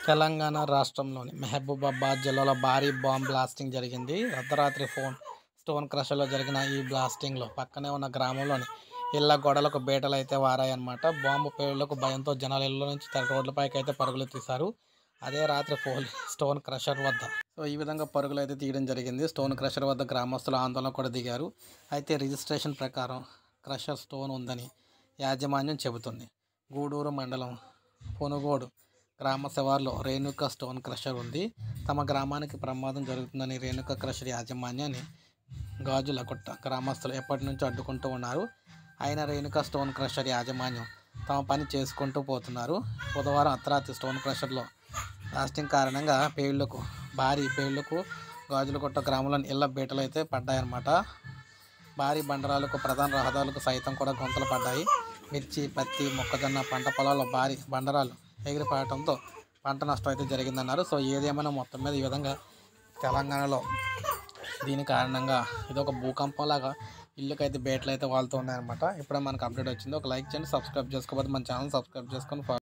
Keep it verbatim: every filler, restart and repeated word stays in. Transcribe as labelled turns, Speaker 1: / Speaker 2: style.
Speaker 1: తెలంగాణ రాష్ట్రంలోని మహబూబాబాద్ జిల్లాలో భారీ బాంబ్ బ్లాస్టింగ్ జరిగింది. అర్ధరాత్రి ఫోన్ స్టోన్ క్రషర్‌లో జరిగిన ఈ బ్లాస్టింగ్‌లో పక్కనే ఉన్న గ్రామంలోని ఇళ్ల గోడలకు బీటలైతే వారాయన్నమాట. బాంబు పేలుడుకు భయంతో జనాలు ఇళ్ల నుంచి త రోడ్లపైకైతే పరుగులు తీశారు. అదే రాత్రి పోలి స్టోన్ క్రషర్ వద్ద సో ఈ విధంగా పరుగులైతే తీయడం జరిగింది. స్టోన్ క్రషర్ వద్ద గ్రామస్తులు ఆందోళన కూడా దిగారు. అయితే రిజిస్ట్రేషన్ ప్రకారం క్రషర్ స్టోన్ ఉందని యాజమాన్యం చెబుతుంది. గూడూరు మండలం పొనుగోడు గ్రామ శివార్లో రేణుక స్టోన్ క్రషర్ ఉంది. తమ గ్రామానికి ప్రమాదం జరుగుతుందని రేణుక క్రషర్ యాజమాన్యాన్ని గాజులగుట్ట గ్రామస్తులు ఎప్పటి నుంచో అడ్డుకుంటూ ఉన్నారు. అయినా రేణుక స్టోన్ క్రషర్ యాజమాన్యం తమ పని చేసుకుంటూ పోతున్నారు. బుధవారం అర్ధరాత్రి స్టోన్ క్రషర్లో బ్లాస్టింగ్ కారణంగా పేలుళ్లకు భారీ పేలుళ్లకు గాజులగుట్ట గ్రామంలోని ఇళ్ల బీటలు అయితే పడ్డాయన్నమాట. భారీ బండరాలకు ప్రధాన రహదారులకు సైతం కూడా గుంతలు పడ్డాయి. మిర్చి, పత్తి, మొక్కజొన్న పంట పొలాల్లో భారీ బండరాలు ఎగిరిపడటంతో పంట నష్టం అయితే జరిగిందన్నారు. సో ఏదేమైనా మొత్తం మీద ఈ విధంగా తెలంగాణలో దీని కారణంగా ఇది ఒక భూకంపం లాగా ఇల్లుకైతే బేటలు అయితే వాళ్తూ ఉన్నాయన్నమాట. ఇప్పుడే మనకు అప్డేట్ వచ్చింది. ఒక లైక్ చేయండి, సబ్స్క్రైబ్ చేసుకోకపోతే మన ఛానల్ సబ్స్క్రైబ్ చేసుకొని